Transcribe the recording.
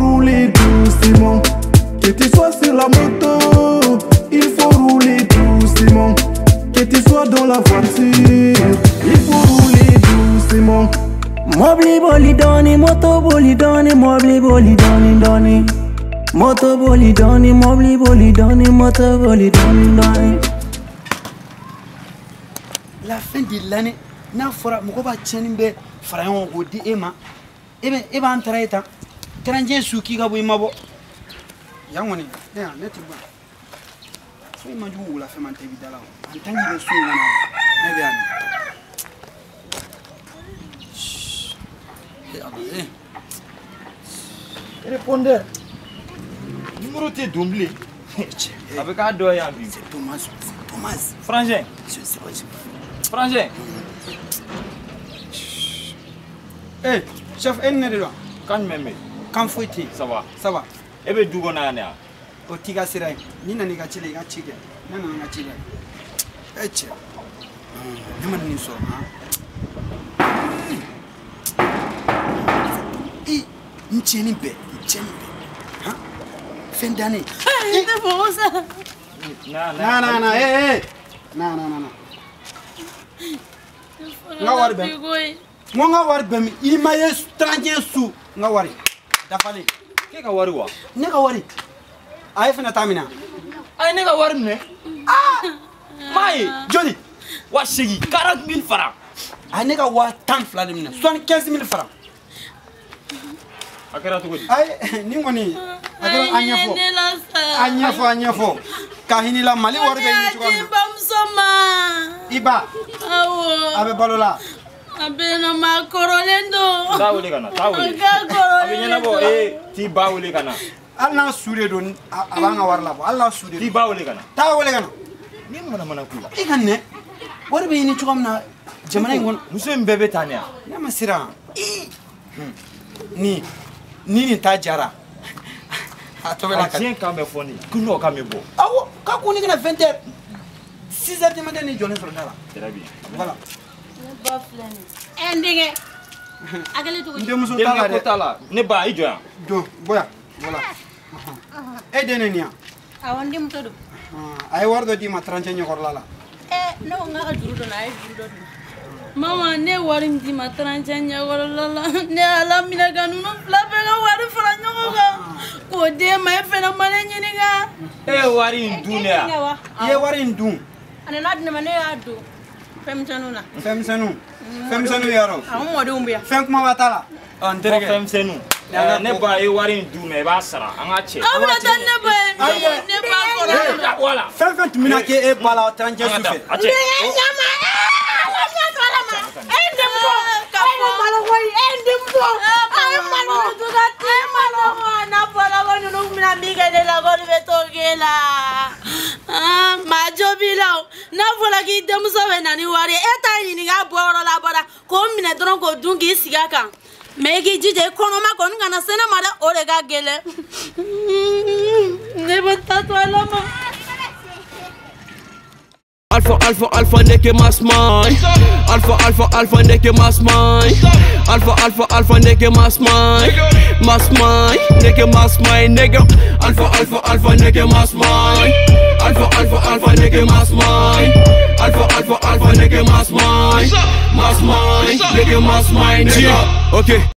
rouler doucement. Que tu sois sur la moto, il faut rouler doucement. Que tu sois dans la voiture, il faut rouler doucement. Mobli boli doni, moto boli doni, mobli boli doni doni. Moto boli doni, mobli boli doni, moto boli doni doni. La fin de l'année, n'a fora moko ba tieni be farayon ko di ema. Ebe antara eta. Tranje suki ga boy mabo. Yangoni, ya neti ba. Foi manju la fe man tebi dala. Antangi be su ngana. Ebe ani. Répondez. Numéro T doublé. Avec un doigt à vivre. C'est Thomas. Thomas. Frangin. C'est pas. Frangin. Eh, chef, elle n'est pas. Quand même. Quand faut-il? Ça va. Ça va. Eh bien, d'où on a un air? Au Tiga Sirai. Ni n'a pas chile, n'a chile. N'a pas chile. Eh, chef. N'a pas ni so. Eh, ni chini be. Hein? Fin d'année. C'est bon ça. Non. Eh. Non. Nga wari bem. Mo nga wari bem. Il m'a eu 31 sous. Nga wari. Dafale. Qu'est-ce que wari wa? Ne ka wari. Ay fena tamina. Ay ne ka wari ne? Ah! Mai, joli. Wa shigi 40 000 francs. Ay ne ka wa tan fla de mina. 75 000 francs. Akara to godi. Ay ni ngoni. Akara anyafo. Ka hinila mali wari be ni chukam. Iba. Awo. Abe balola. Abe no ma korolendo. Tawule kana. Abe nyana bo ti bawule kana. Allah sure don abanga warla bo. Allah sure. Ti bawule kana. Tawule kana. Ni mana kula. Ikanne. Wari be ni chukam na jamana ngon. Muso mbebe tania. Na masira. Ni tajara. Atobela ka. Tiens quand me foni. Kuno ka me bo. Awo, ka kuni kana 20h. 6h du matin ni jone sur dala. Très bien. Voilà. Ending. Agale to. Ndemu so Tala de tala. Ne ba ijo ya. Do, boya. Voilà. Edenenia. Awandi mutodo. Ay wardo di ma 30 nyogor lala. No nga duru do na ay duru do. Mama ne wari ndi ma 30 nyogor lala. Ne ala mina ganu no flabe ga wari fara nyoga. Ko de ma fena mane nyini ga. Wari ndunia. Ye wari ndun. Ana na dina mane adu. Femsenu yaro. Amu wadi umbia. Fem kuma watala. Antere fem senu. Ne ba wari ndune ba sara anga che. Abula tan ne ba ko. Wala. Fem tumina ke e bala 30 souffle. Ache. Na vola ki demuso be nani wari eta ni ga boro la bora ko mine dron ko dungi siga kan me ki jije kono ma kon ngana sene mara ore ga gele ne bata to alama Alpha neke mas mind. Alpha neke mas mind. Alpha neke mas mind. Mas mind neke mas mind nigga. Alpha neke mas mind. Alpha neke mas mind. Alpha neke mas mind. Mas mind neke mas mind nigga. Okay.